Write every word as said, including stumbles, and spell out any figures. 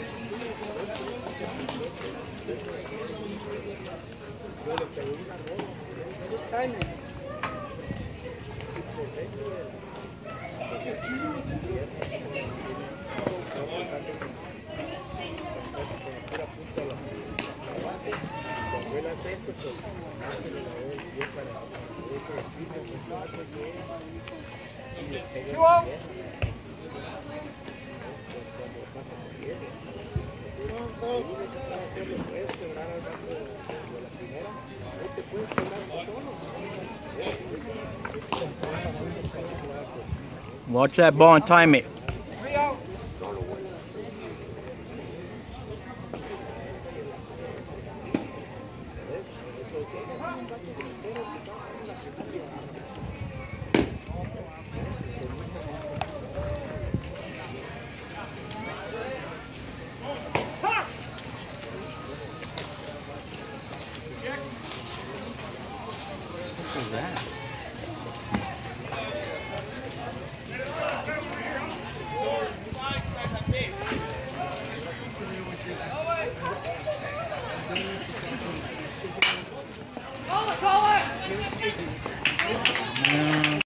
Just time it. Esto pues hace lo que yo para otro equipo con cuatro que y le pega cuando pasa por diez no puedes quebrar al rato de la primera no te puedes quebrar solo. Watch that ball and time it. What was that? Call it, call it!